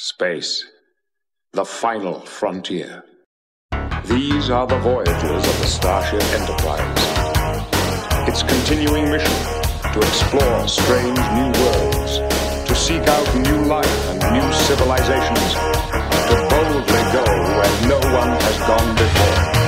Space, the final frontier. These are the voyages of the Starship Enterprise. Its continuing mission to explore strange new worlds, to seek out new life and new civilizations, to boldly go where no one has gone before.